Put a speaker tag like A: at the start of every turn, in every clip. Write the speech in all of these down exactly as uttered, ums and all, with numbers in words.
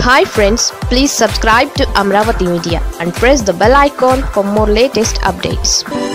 A: Hi friends, please subscribe to Amaravathi Media and press the bell icon for more latest updates.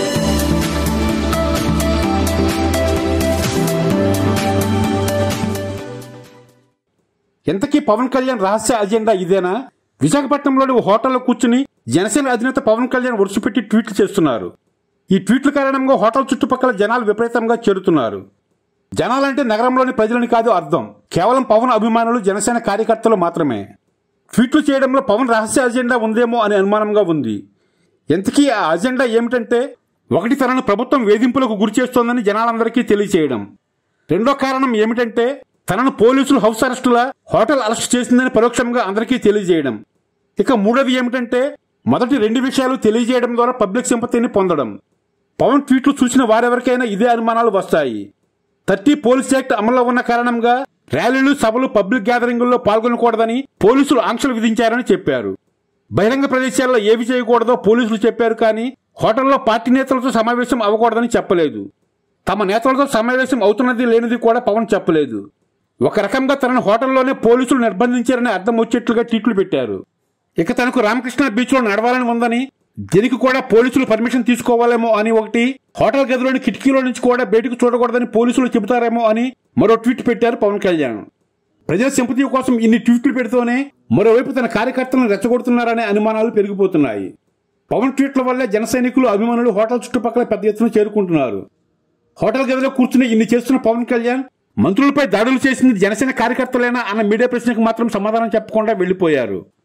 B: ఎంతకీ పవన్ కళ్యాణ్ రహస్య agenda ఇదేనా? విశాఖపట్నంలోని ఓ హోటల్లో కూర్చుని జనసేన అధినేత పవన్ కళ్యాణ్ వరుసపెట్టి ట్వీట్లు చేస్తున్నారు. ఈ ట్వీట్ల కారణంగా హోటల్ చుట్టుపక్కల జనాలు విపరీతంగా చేరుతున్నారు. జనాలంటే నగరంలోని ప్రజలని కాదు అర్థం, కేవలం పవన్ అభిమానులు, జనసేన కార్యకర్తలు మాత్రమే. ట్వీట్లు చేయడంలో పవన్ రహస్య అజెండా ఉందేమో అనే అనుమానంగా ఉంది. ఎంతకీ ఆ అజెండా ఏమిటంటే, ఒకటి, తనను ప్రభుత్వం వేధింపులకు గురి చేస్తోందని జనాలందరికీ తెలియచేయడం. రెండో కారణం ఏమిటంటే, తనను పోలీసులు హౌస్ అరెస్టులా హోటల్ అరెస్ట్ చేసిందని పరోక్షంగా అందరికీ తెలియజేయడం. ఇక మూడోది ఏమిటంటే, మొదటి రెండు విషయాలు తెలియజేయడం ద్వారా పబ్లిక్ సింపతిని పొందడం. పవన్ ట్వీట్లు చూసిన వారెవరికైనా ఇదే అనుమానాలు వస్తాయి. థర్టీ పోలీస్ యాక్ట్ అమల్లో ఉన్న కారణంగా ర్యాలీలు, సభలు, పబ్లిక్ గ్యాదరింగుల్లో పాల్గొనకూడదని పోలీసులు ఆంక్షలు విధించారని చెప్పారు. బహిరంగ ప్రదేశాల్లో ఏవి చేయకూడదో పోలీసులు చెప్పారు, కానీ హోటల్లో పార్టీ నేతలతో సమావేశం అవ్వకూడదని చెప్పలేదు. తమ నేతలతో సమావేశం అవుతున్నది లేనిది కూడా పవన్ చెప్పలేదు. ఒక రకంగా తనను హోటల్లోనే పోలీసులు నిర్బంధించారని అర్థం వచ్చేట్లుగా ట్వీట్లు పెట్టారు. ఇక తనకు రామకృష్ణ బీచ్ లో నడవాలని ఉందని, దీనికి కూడా పోలీసులు పర్మిషన్ తీసుకోవాలేమో అని ఒకటి, హోటల్ గదిలోని కిటికీలో నుంచి కూడా బయటకు చూడకూడదని పోలీసులు చెబుతారేమో అని మరో ట్వీట్ పెట్టారు పవన్ కళ్యాణ్. ప్రజల సింపతి కోసం ఇన్ని ట్వీట్లు పెడుతూనే మరోవైపు తన కార్యకర్తలను రెచ్చగొడుతున్నారనే అనుమానాలు పెరిగిపోతున్నాయి. పవన్ ట్వీట్ల వల్లే జన సైనికులు, అభిమానులు హోటల్ చుట్టుపక్కల పెద్ద ఎత్తున చేరుకుంటున్నారు. హోటల్ గదిలో కూర్చుని ఇన్ని చేస్తున్న పవన్ కళ్యాణ్ మంత్రులపై దాడులు చేసింది జనసేన కార్యకర్తలేనా అన్న మీడియా ప్రశ్నకు మాత్రం సమాధానం చెప్పకుండా వెళ్లిపోయారు.